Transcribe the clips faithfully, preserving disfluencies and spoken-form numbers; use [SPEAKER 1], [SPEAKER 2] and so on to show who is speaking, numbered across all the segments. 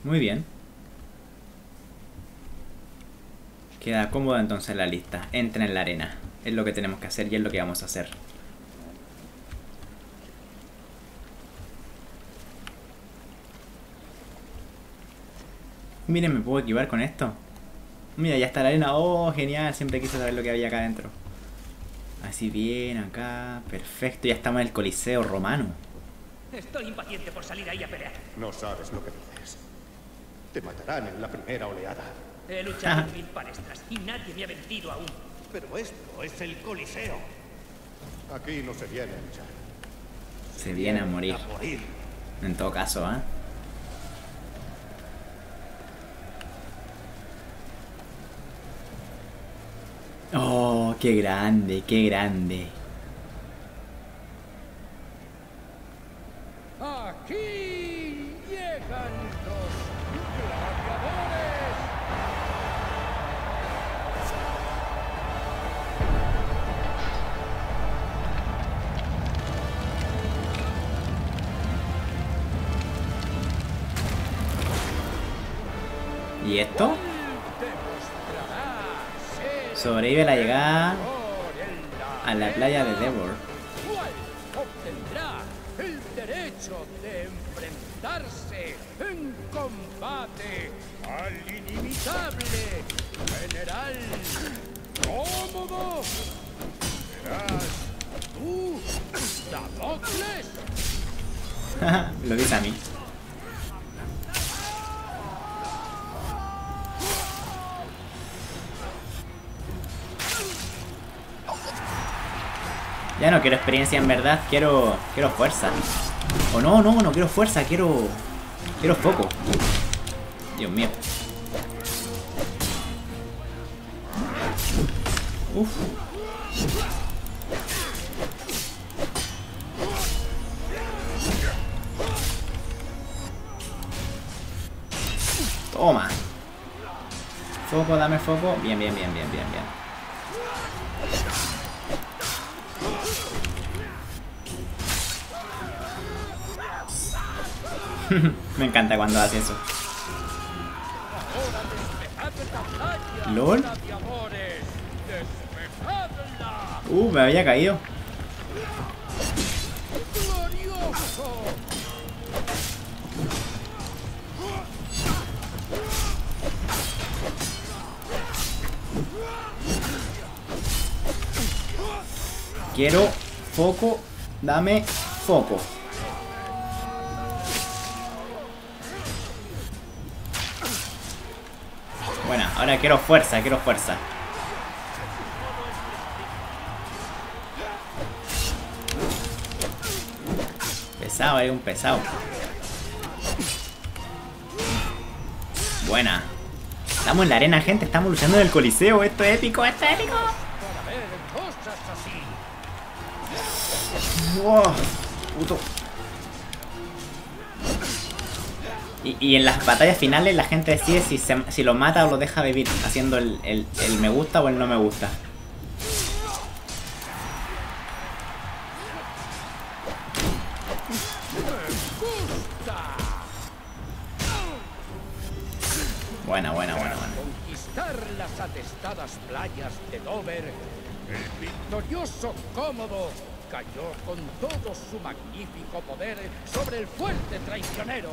[SPEAKER 1] Muy bien. Queda cómodo entonces la lista. Entra en la arena. Es lo que tenemos que hacer y es lo que vamos a hacer. Miren, me puedo equivar con esto. Mira, ya está la arena. Oh, genial. Siempre quise saber lo que había acá adentro. Así bien, acá. Perfecto. Ya estamos en el Coliseo Romano.
[SPEAKER 2] Estoy impaciente por salir ahí a pelear.
[SPEAKER 3] No sabes lo que dices. Te matarán en la primera oleada.
[SPEAKER 2] He luchado en mil palestras y nadie me ha vencido aún.
[SPEAKER 3] Pero esto es el Coliseo. Aquí no se viene a luchar.
[SPEAKER 1] Se viene a morir.
[SPEAKER 3] A morir.
[SPEAKER 1] En todo caso, ¿eh? Oh, qué grande, qué grande.
[SPEAKER 4] Aquí llegan los gladiadores.
[SPEAKER 1] ¿Y esto?
[SPEAKER 4] Demostrará ser
[SPEAKER 1] Sobrevive la llegada
[SPEAKER 4] por el
[SPEAKER 1] a la playa de Devor.
[SPEAKER 4] cual obtendrá el derecho de enfrentarse en combate al inimitable general Cómodo. Serás tú, Damocles.
[SPEAKER 1] Lo dice a mí. Ya no quiero experiencia en verdad, quiero quiero fuerza. O no, no, no quiero fuerza, quiero quiero foco. Dios mío. Uf. Toma. Foco, dame foco. Bien, bien, bien, bien, bien, bien. Me encanta cuando hace eso. ¿Lol? Uh, me había caído. Quiero foco, dame foco. Bueno, ahora quiero fuerza, quiero fuerza. Pesado, hay un pesado. Buena. Estamos en la arena, gente. Estamos luchando en el Coliseo. Esto es épico, esto es épico. Wow, puto. Y, y en las batallas finales la gente decide si, se, si lo mata o lo deja vivir, haciendo el, el, el me gusta o el no me gusta. Buena, buena, buena, buena.
[SPEAKER 4] Conquistar las atestadas playas de Dover, el victorioso Cómodo cayó con todo su magnífico poder sobre el fuerte traicionero.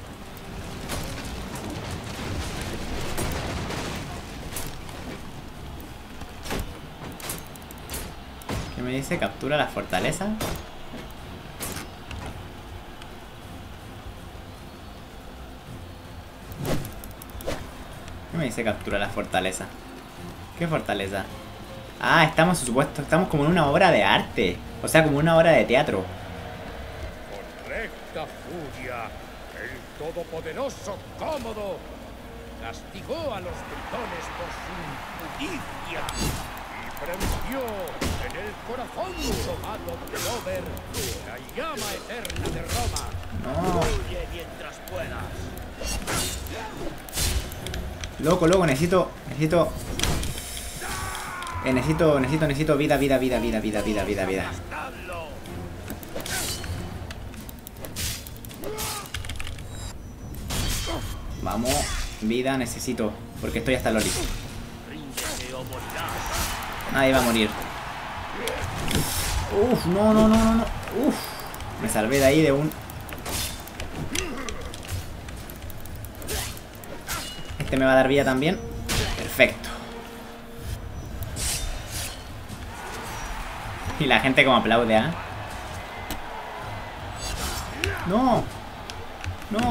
[SPEAKER 1] ¿Qué me dice? ¿Captura la fortaleza? ¿Qué me dice captura la fortaleza? ¿Qué fortaleza? Ah, estamos supuesto, estamos como en una obra de arte. O sea, como una obra de teatro.
[SPEAKER 4] Con recta furia, el todopoderoso Cómodo castigó a los britones por su impudicia y prendió en el corazón tomado de Dover la llama eterna de Roma.
[SPEAKER 1] No.
[SPEAKER 2] Huye mientras puedas.
[SPEAKER 1] Loco, loco, necesito, necesito, eh, necesito, necesito, necesito vida, vida, vida, vida, vida, vida, vida, vida. Vamos. Vida necesito. Porque estoy hasta Loli. Nadie va a morir. Uf, no, no, no, no, no. Uf. Me salvé de ahí de un... Este me va a dar vida también. Perfecto. Y la gente como aplaude, ¿ah? ¿eh? No. No.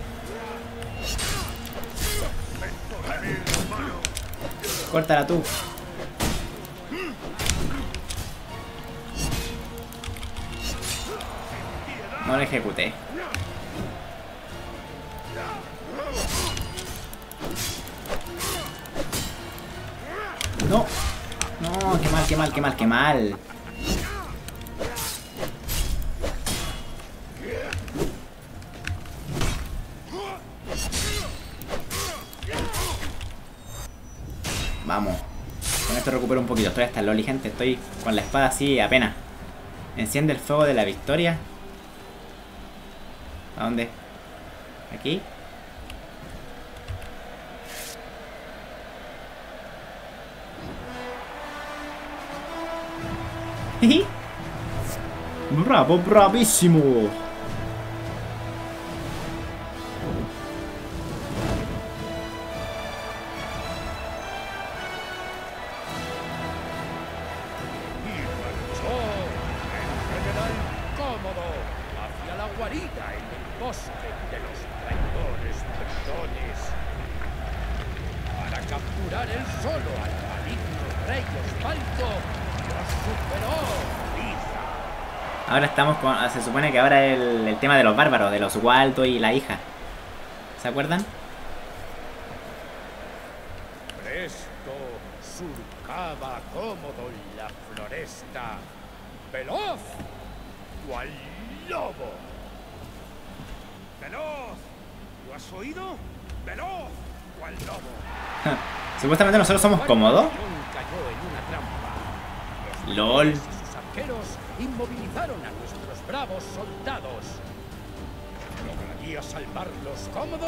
[SPEAKER 1] Córtala tú. No lo ejecuté. No. No, qué mal, qué mal, qué mal, qué mal. Vamos. Con esto recupero un poquito. Estoy hasta el Loli, gente. Estoy con la espada así apenas. Enciende el fuego de la victoria. ¿A dónde? ¿Aquí? ¡Bravo, bravísimo! Ahora estamos con... Se supone que ahora el, el tema de los bárbaros, de los Waldo y la hija. ¿Se acuerdan?
[SPEAKER 4] Presto surcaba cómodo en la floresta, veloz cual lobo.
[SPEAKER 3] ¡Veloz! ¿Lo has oído? ¡Veloz cual lobo!
[SPEAKER 1] Supuestamente nosotros somos cómodos.
[SPEAKER 4] Cayó en una trampa. Los
[SPEAKER 1] LOL.
[SPEAKER 4] y sus arqueros inmovilizaron a nuestros bravos soldados. ¿Lograría salvarlos cómodo?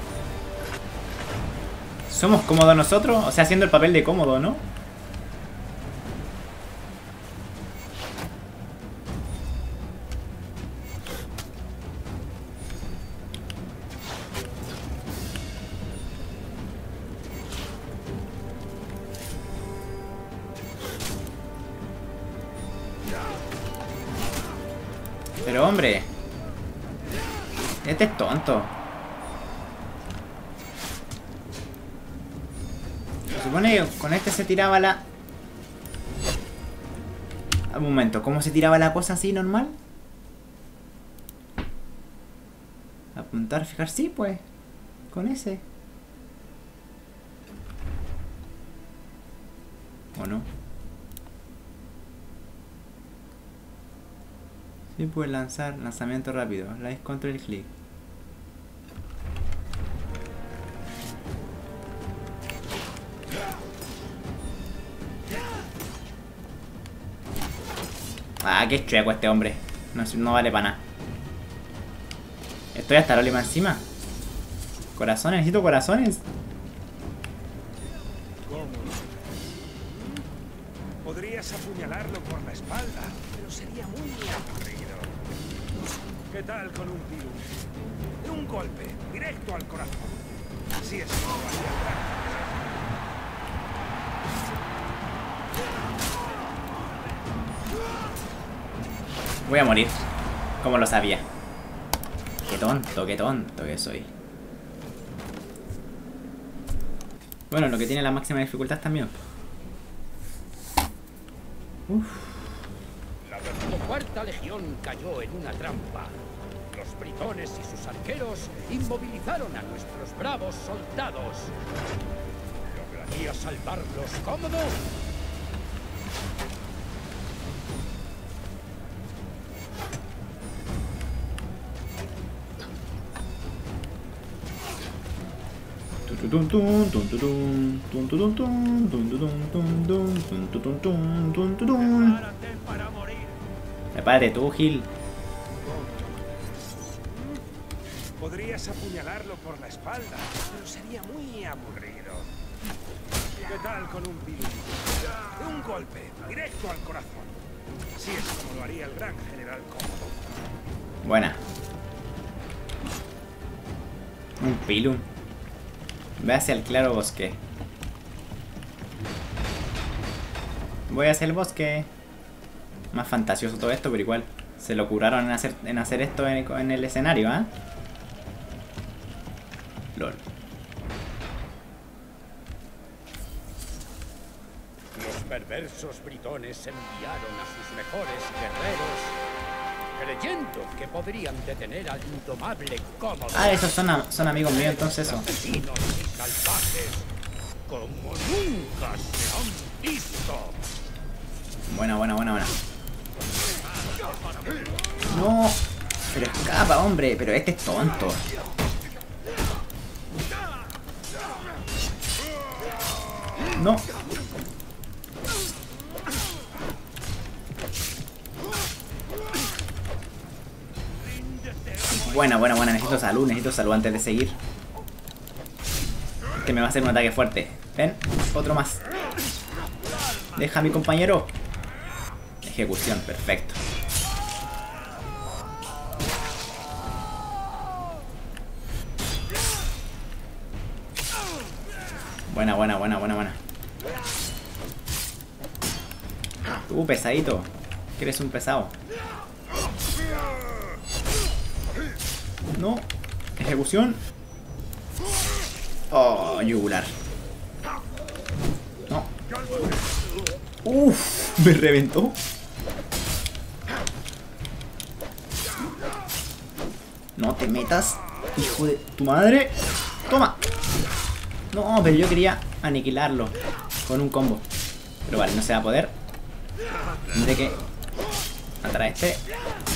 [SPEAKER 1] ¿Somos cómodos nosotros? O sea, haciendo el papel de cómodo, ¿no? Pero hombre, este es tonto. Se supone que con este se tiraba la... Un momento, ¿cómo se tiraba la cosa así normal? Apuntar, fijar, sí pues. Con ese. ¿O no? Sí, puedes lanzar lanzamiento rápido. Live control click. Ah, qué chueco este hombre. No, no vale para nada. Estoy hasta la lima encima. Corazones, necesito corazones.
[SPEAKER 3] Podrías apuñalarlo por la espalda, pero sería muy aburrido. ¿Qué tal con un tiro? De un golpe, directo al corazón. Así es como hacia atrás.
[SPEAKER 1] Voy a morir. Como lo sabía. Qué tonto, qué tonto que soy. Bueno, lo que tiene la máxima dificultad también. Uf.
[SPEAKER 4] La decimocuarta legión cayó en una trampa. Los britones y sus arqueros inmovilizaron a nuestros bravos soldados. ¿Lograría salvarlos cómodo?
[SPEAKER 1] Prepárate tú, Gil.
[SPEAKER 3] Podrías apuñalarlo por la espalda, pero sería muy aburrido. ¿Qué tal con un pilín? De un golpe, directo al corazón. Así es como lo haría el gran general Cómodo.
[SPEAKER 1] Buena. Un pilum. Ve hacia el claro bosque. Voy hacia el bosque. Más fantasioso todo esto, pero igual se lo curaron en hacer, en hacer esto en, en el escenario, ¿ah? ¿eh? LOL.
[SPEAKER 4] Los perversos britones enviaron a sus mejores guerreros, creyendo que podrían detener al indomable Cómodo.
[SPEAKER 1] Ah, esos son, a, son amigos míos, entonces eso.
[SPEAKER 4] Asesinos y salvajes, como nunca se han visto.
[SPEAKER 1] Buena, buena, buena, buena. No, pero escapa, hombre. Pero este es tonto. No. Buena, buena, buena. Necesito salud, necesito salud antes de seguir. Este me va a hacer un ataque fuerte. Ven, otro más. Deja a mi compañero. Ejecución, perfecto. Buena, buena, buena, buena, buena. Tú, pesadito. Que eres un pesado. No. Ejecución. Oh, yugular. No. Uff, me reventó. No te metas, hijo de tu madre. Toma. No, pero yo quería aniquilarlo con un combo. Pero vale, no se va a poder. Tendré que matar a este.